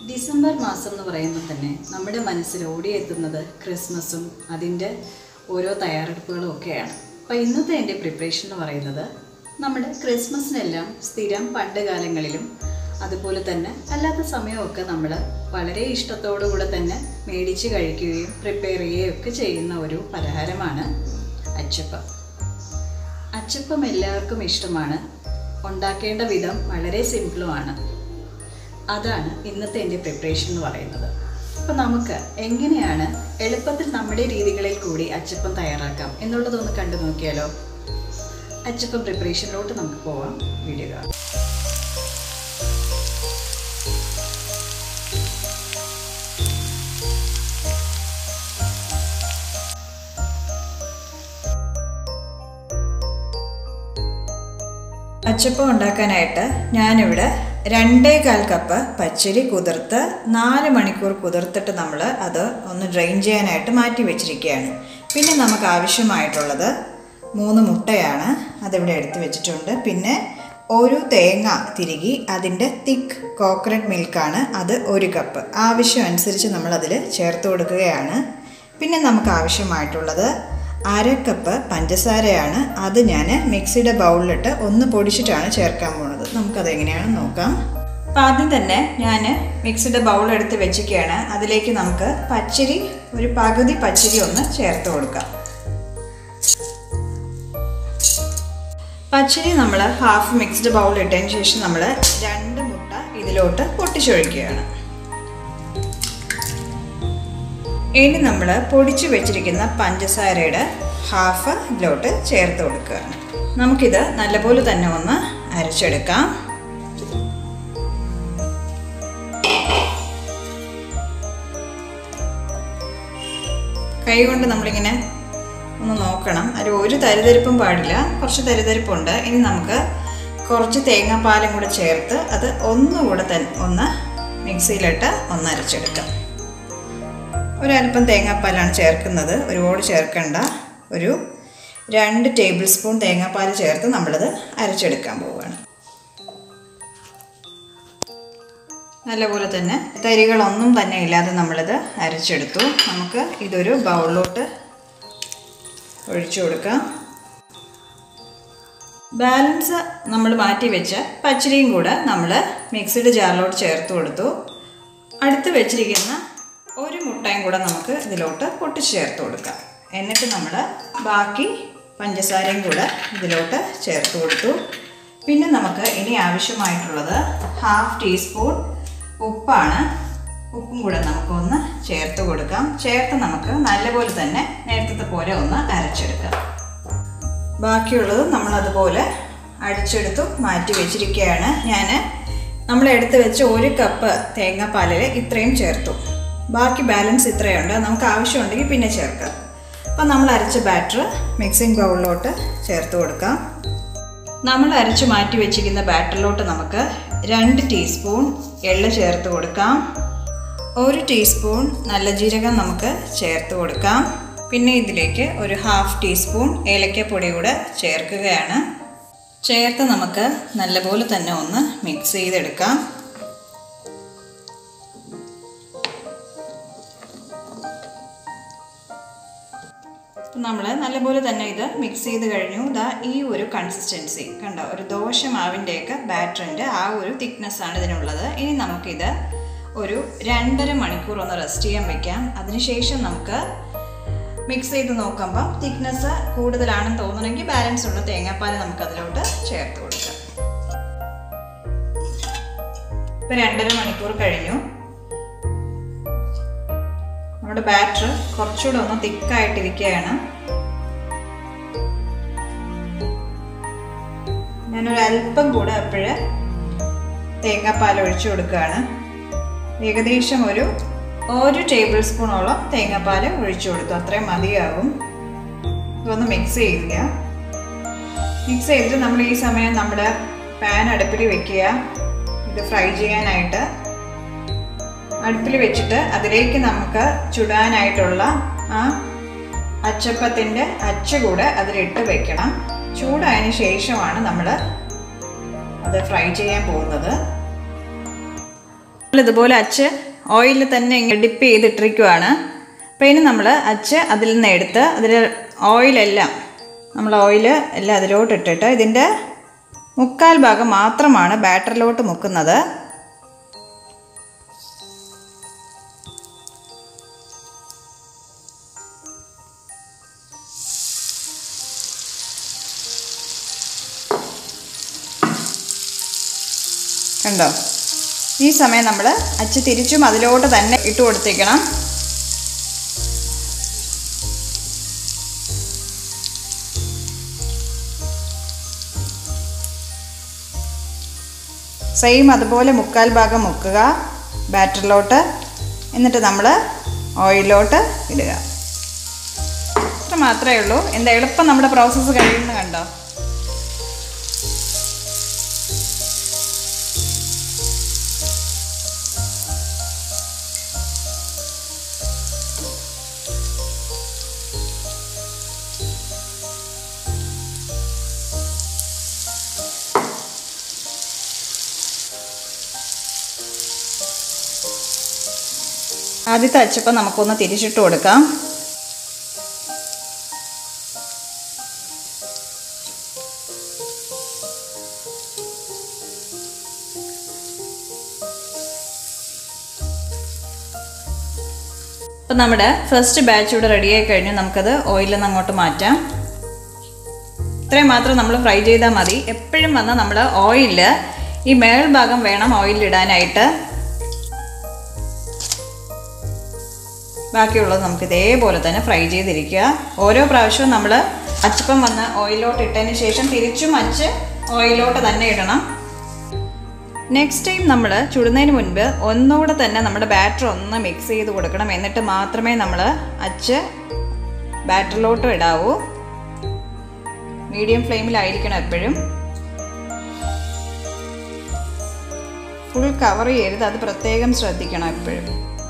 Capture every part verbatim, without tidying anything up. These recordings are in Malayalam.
ഡിസംബർ മാസം എന്ന് പറയുമ്പോൾ തന്നെ നമ്മുടെ മനസ്സിൽ ഓടിയെത്തുന്നത് ക്രിസ്മസും അതിൻ്റെ ഓരോ തയ്യാറെടുപ്പുകളും ഒക്കെയാണ്. അപ്പോൾ ഇന്നത്തെ എൻ്റെ പ്രിപ്പറേഷൻ എന്ന് പറയുന്നത് നമ്മുടെ ക്രിസ്മസിനെല്ലാം സ്ഥിരം പണ്ട് കാലങ്ങളിലും അതുപോലെ തന്നെ അല്ലാത്ത സമയമൊക്കെ നമ്മൾ വളരെ ഇഷ്ടത്തോടു കൂടെ തന്നെ മേടിച്ച് കഴിക്കുകയും പ്രിപ്പയർ ചെയ്യുകയും ഒക്കെ ചെയ്യുന്ന ഒരു പലഹാരമാണ് അച്ചപ്പം. അച്ചപ്പം എല്ലാവർക്കും ഇഷ്ടമാണ്. ഉണ്ടാക്കേണ്ട വിധം വളരെ സിമ്പിളുമാണ്. അതാണ് ഇന്നത്തെ എൻ്റെ പ്രിപ്പറേഷൻ എന്ന് പറയുന്നത്. അപ്പോൾ നമുക്ക് എങ്ങനെയാണ് എളുപ്പത്തിൽ നമ്മുടെ രീതികളിൽ കൂടി അച്ചപ്പം തയ്യാറാക്കാം എന്നുള്ളതൊന്ന് കണ്ടു നോക്കിയാലോ. അച്ചപ്പം പ്രിപ്പറേഷനിലോട്ട് നമുക്ക് പോവാം. വീഡിയോ കാണാം. അച്ചപ്പം ഉണ്ടാക്കാനായിട്ട് ഞാനിവിടെ രണ്ടേകാൽ കപ്പ് പച്ചരി കുതിർത്ത് നാല് മണിക്കൂർ കുതിർത്തിട്ട് നമ്മൾ അത് ഒന്ന് ഡ്രെയിൻ ചെയ്യാനായിട്ട് മാറ്റി വെച്ചിരിക്കുകയാണ്. പിന്നെ നമുക്ക് ആവശ്യമായിട്ടുള്ളത് മൂന്ന് മുട്ടയാണ്, അതിവിടെ എടുത്ത് വെച്ചിട്ടുണ്ട്. പിന്നെ ഒരു തേങ്ങ തിരുകി അതിൻ്റെ തിക്ക് കോക്കനട്ട് മിൽക്കാണ്, അത് ഒരു കപ്പ്. ആവശ്യം അനുസരിച്ച് നമ്മളതിൽ ചേർത്ത് കൊടുക്കുകയാണ്. പിന്നെ നമുക്ക് ആവശ്യമായിട്ടുള്ളത് അര കപ്പ് പഞ്ചസാരയാണ്. അത് ഞാൻ മിക്സിയുടെ ബൗളിലിട്ട് ഒന്ന് പൊടിച്ചിട്ടാണ് ചേർക്കാൻ പോകുന്നത്. നമുക്കതെങ്ങനെയാണെന്ന് നോക്കാം. അപ്പം ആദ്യം തന്നെ ഞാൻ മിക്സിയുടെ ബൗൾ എടുത്ത് വെച്ചിരിക്കുകയാണ്. അതിലേക്ക് നമുക്ക് പച്ചരി, ഒരു പകുതി പച്ചരി ഒന്ന് ചേർത്ത് കൊടുക്കാം. പച്ചരി നമ്മൾ ഹാഫ് മിക്സ്ഡ് ബൗൾ ഇട്ടതിന് ശേഷം നമ്മൾ രണ്ട് മുട്ട ഇതിലോട്ട് പൊട്ടിച്ചൊഴിക്കുകയാണ്. ഇനി നമ്മൾ പൊടിച്ചു വെച്ചിരിക്കുന്ന പഞ്ചസാരയുടെ ഹാഫ് ഇതിലോട്ട് ചേർത്ത് കൊടുക്കുകയാണ്. നമുക്കിത് നല്ലപോലെ തന്നെ ഒന്ന് അരച്ചെടുക്കാം. കൈ കൊണ്ട് നമ്മളിങ്ങനെ ഒന്ന് നോക്കണം, അതിൽ ഒരു തരിതരിപ്പും പാടില്ല, കുറച്ച് തരിതരിപ്പുണ്ട്. ഇനി നമുക്ക് കുറച്ച് തേങ്ങാപ്പാലും കൂടെ ചേർത്ത് അത് ഒന്നുകൂടെ തന്നെ ഒന്ന് മിക്സിയിലിട്ട് ഒന്ന് അരച്ചെടുക്കാം. ഒരല്പം തേങ്ങാപ്പാലാണ് ചേർക്കുന്നത്, ഒരുപാട് ചേർക്കണ്ട. ഒരു രണ്ട് ടേബിൾ സ്പൂൺ തേങ്ങാപ്പാൽ ചേർത്ത് നമ്മളത് അരച്ചെടുക്കാൻ പോവുകയാണ്. നല്ലപോലെ തന്നെ തരികളൊന്നും തന്നെ ഇല്ലാതെ നമ്മളിത് അരച്ചെടുത്തു. നമുക്ക് ഇതൊരു ബൗളിലോട്ട് ഒഴിച്ചു കൊടുക്കാം. ബാലൻസ് നമ്മൾ മാറ്റി വെച്ച പച്ചരിയും കൂടെ നമ്മൾ മിക്സിയുടെ ജാറിലോട്ട് ചേർത്ത് കൊടുത്തു. അടുത്ത് വെച്ചിരിക്കുന്ന ഒരു മുട്ടയും കൂടെ നമുക്ക് ഇതിലോട്ട് പൊട്ടിച്ച് ചേർത്ത് കൊടുക്കാം. എന്നിട്ട് നമ്മൾ ബാക്കി പഞ്ചസാരയും കൂടെ ഇതിലോട്ട് ചേർത്ത് കൊടുത്തു. പിന്നെ നമുക്ക് ഇനി ആവശ്യമായിട്ടുള്ളത് ഹാഫ് ടീസ്പൂൺ ഉപ്പാണ്. ഉപ്പും കൂടെ നമുക്കൊന്ന് ചേർത്ത് കൊടുക്കാം. ചേർത്ത് നമുക്ക് നല്ലപോലെ തന്നെ നേരത്തെ പോലെ ഒന്ന് അരച്ചെടുക്കാം. ബാക്കിയുള്ളത് നമ്മളതുപോലെ അടിച്ചെടുത്തു മാറ്റി വെച്ചിരിക്കുകയാണ്. ഞാൻ നമ്മളെടുത്ത് വെച്ച ഒരു കപ്പ് തേങ്ങാപ്പാലിൽ ഇത്രയും ചേർത്തു. ബാക്കി ബാലൻസ് ഇത്രയുണ്ട്, നമുക്ക് ആവശ്യമുണ്ടെങ്കിൽ പിന്നെ ചേർക്കാം. അപ്പം നമ്മൾ അരച്ച ബാറ്റർ മിക്സിംഗ് ബൗളിലോട്ട് ചേർത്ത് കൊടുക്കാം. നമ്മൾ അരച്ച് മാറ്റി വെച്ചിരിക്കുന്ന ബാറ്ററിലോട്ട് നമുക്ക് രണ്ട് ടീസ്പൂൺ എള്ള് ചേർത്ത് കൊടുക്കാം. ഒരു ടീസ്പൂൺ നല്ല ജീരകം നമുക്ക് ചേർത്ത് കൊടുക്കാം. പിന്നെ ഇതിലേക്ക് ഒരു ഹാഫ് ടീസ്പൂൺ ഏലക്കപ്പൊടി കൂടെ ചേർക്കുകയാണ്. ചേർത്ത് നമുക്ക് നല്ലപോലെ തന്നെ ഒന്ന് മിക്സ് ചെയ്തെടുക്കാം. നമ്മൾ നല്ലപോലെ തന്നെ ഇത് മിക്സ് ചെയ്ത് കഴിഞ്ഞു. ഇതാ ഈ ഒരു കൺസിസ്റ്റൻസി കണ്ടോ, ഒരു ദോശ മാവിൻ്റെയൊക്കെ ബാറ്ററിൻ്റെ ആ ഒരു തിക്നെസ്സാണ് ഇതിനുള്ളത്. ഇനി നമുക്കിത് ഒരു രണ്ടര മണിക്കൂർ ഒന്ന് റെസ്റ്റ് ചെയ്യാൻ വയ്ക്കാം. അതിനുശേഷം നമുക്ക് മിക്സ് ചെയ്ത് നോക്കുമ്പോൾ തിക്നെസ് കൂടുതലാണെന്ന് തോന്നണമെങ്കിൽ ബാലൻസ് ഉള്ള തേങ്ങാപ്പാൽ നമുക്കതിലോട്ട് ചേർത്ത് കൊടുക്കാം. ഇപ്പം രണ്ടര മണിക്കൂർ കഴിഞ്ഞു. നമ്മുടെ ബാറ്റർ കുറച്ചുകൂടെ ഒന്ന് തിക്കായിട്ടിരിക്കുകയാണ്. ഞാനൊരു അല്പം കൂടെ അപ്പോഴ് തേങ്ങാപ്പാൽ ഒഴിച്ചു കൊടുക്കുകയാണ്. ഏകദേശം ഒരു ഒരു ടേബിൾ സ്പൂണോളം തേങ്ങാപ്പാൽ ഒഴിച്ചു കൊടുത്തു. അത്രയും മതിയാകും. ഇതൊന്ന് മിക്സ് ചെയ്യുക. മിക്സ് ചെയ്തിട്ട് നമ്മൾ ഈ സമയം നമ്മുടെ പാൻ അടുപ്പിൽ വെക്കുക. ഇത് ഫ്രൈ ചെയ്യാനായിട്ട് അടുപ്പിൽ വെച്ചിട്ട് അതിലേക്ക് നമുക്ക് ചുടാനായിട്ടുള്ള ആ അച്ചപ്പത്തിൻ്റെ അച്ച് കൂടെ അതിലിട്ട് വെക്കണം. ചൂടായതിന് ശേഷമാണ് നമ്മൾ അത് ഫ്രൈ ചെയ്യാൻ പോകുന്നത്. ഇതുപോലെ അച്ച് ഓയിലിൽ തന്നെ ഇങ്ങനെ ഡിപ്പ് ചെയ്തിട്ടിരിക്കുവാണ്. അപ്പോൾ ഇനി നമ്മൾ അച്ച് അതിൽ നിന്ന് എടുത്ത് അതിൽ ഓയിലെല്ലാം നമ്മൾ ഓയിൽ എല്ലാം അതിലോട്ട് ഇട്ടിട്ട് ഇതിൻ്റെ മുക്കാൽ ഭാഗം മാത്രമാണ് ബാറ്ററിലോട്ട് മുക്കുന്നത്. കണ്ടോ? ഈ സമയം നമ്മൾ അച്ച് തിരിച്ചും അതിലോട്ട് തന്നെ ഇട്ട് കൊടുത്തേക്കണം. സെയിം അതുപോലെ മുക്കാൽ ഭാഗം മുക്കുക ബാറ്ററിലോട്ട്. എന്നിട്ട് നമ്മൾ ഓയിലോട്ട് ഇടുക. അത്ര മാത്രമേ ഉള്ളൂ. എന്താ എളുപ്പം നമ്മുടെ പ്രോസസ്സ് കഴിയുന്നത് കണ്ടോ? ആദ്യത്തെ അച്ചപ്പം നമുക്കൊന്ന് തിരിച്ചിട്ട് കൊടുക്കാം. അപ്പം നമ്മുടെ ഫസ്റ്റ് ബാച്ച് ഇവിടെ റെഡിയായി കഴിഞ്ഞു. നമുക്കത് ഓയിലിൽ നിന്ന് അങ്ങോട്ട് മാറ്റാം. ഇത്രയും മാത്രം നമ്മൾ ഫ്രൈ ചെയ്താൽ മതി. എപ്പോഴും വന്ന് നമ്മൾ ഓയിലിൽ ഈ മേൽഭാഗം വേണം ഓയിലിടാനായിട്ട്. ബാക്കിയുള്ളത് നമുക്ക് ഇതേപോലെ തന്നെ ഫ്രൈ ചെയ്തിരിക്കുക. ഓരോ പ്രാവശ്യവും നമ്മൾ അച്ചപ്പം വന്ന് ഓയിലോട്ട് ഇട്ടതിന് ശേഷം തിരിച്ചും അച്ച് ഓയിലോട്ട് തന്നെ ഇടണം. നെക്സ്റ്റ് ടൈം നമ്മൾ ചുടുന്നതിന് മുൻപ് ഒന്നുകൂടെ തന്നെ നമ്മുടെ ബാറ്റർ ഒന്ന് മിക്സ് ചെയ്ത് കൊടുക്കണം. എന്നിട്ട് മാത്രമേ നമ്മൾ അച്ച് ബാറ്ററിലോട്ട് ഇടാവൂ. മീഡിയം ഫ്ലെയിമിലായിരിക്കണം എപ്പോഴും. ഫുൾ കവർ ചെയ്യരുത്, അത് പ്രത്യേകം ശ്രദ്ധിക്കണം എപ്പോഴും.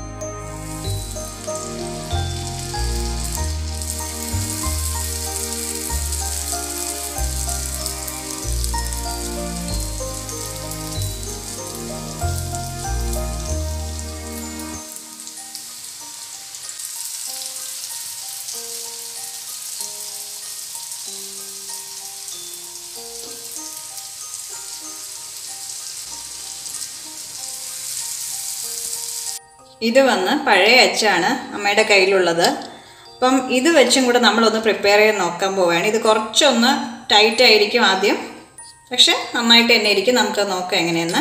ഇത് വന്ന് പഴയ അച്ചാണ് അമ്മയുടെ കയ്യിലുള്ളത്. അപ്പം ഇത് വെച്ചും കൂടെ നമ്മളൊന്ന് പ്രിപ്പയർ ചെയ്ത് നോക്കാൻ പോവുകയാണ്. ഇത് കുറച്ചൊന്ന് ടൈറ്റ് ആയിരിക്കും ആദ്യം, പക്ഷെ നന്നായിട്ട് തന്നെ ഇരിക്കും. നമുക്ക് നോക്കാം എങ്ങനെയെന്ന്.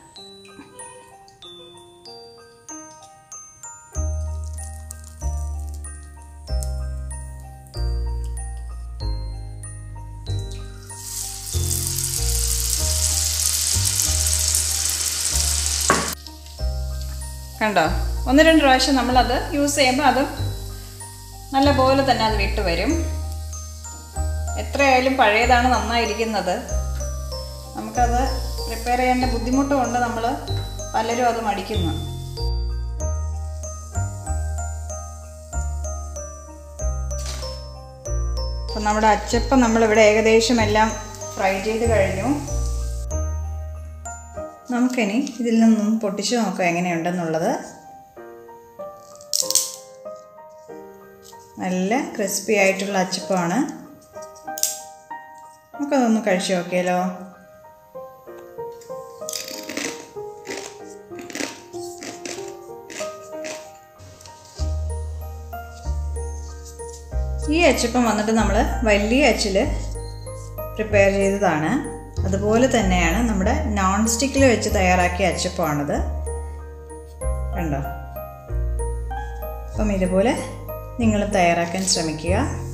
കണ്ടോ? ഒന്ന് രണ്ട് പ്രാവശ്യം നമ്മളത് യൂസ് ചെയ്യുമ്പോൾ അത് നല്ല പോലെ തന്നെ അത് വിട്ട് വരും. എത്രയായാലും പഴയതാണ് നന്നായിരിക്കുന്നത്. നമുക്കത് പ്രിപ്പയർ ചെയ്യേണ്ട ബുദ്ധിമുട്ട് കൊണ്ട് നമ്മൾ പലരും അത് മടിക്കുന്നു. അപ്പം നമ്മുടെ അച്ചപ്പം നമ്മളിവിടെ ഏകദേശം എല്ലാം ഫ്രൈ ചെയ്ത് കഴിഞ്ഞു. നമുക്കിനി ഇതിൽ നിന്നും പൊട്ടിച്ച് നോക്കാം എങ്ങനെയുണ്ടെന്നുള്ളത്. നല്ല ക്രിസ്പി ആയിട്ടുള്ള അച്ചപ്പമാണ്. നമുക്കതൊന്ന് കഴിച്ച് നോക്കിയാലോ? ഈ അച്ചപ്പം വന്നിട്ട് നമ്മൾ വലിയ അച്ചിൽ പ്രിപ്പയർ ചെയ്തതാണ്. അതുപോലെ തന്നെയാണ് നമ്മുടെ നോൺ സ്റ്റിക്കിൽ വെച്ച് തയ്യാറാക്കിയ അച്ചപ്പമാണിത്. കണ്ടോ? അപ്പം ഇതുപോലെ നിങ്ങൾ തയ്യാറാക്കാൻ ശ്രമിക്കുക.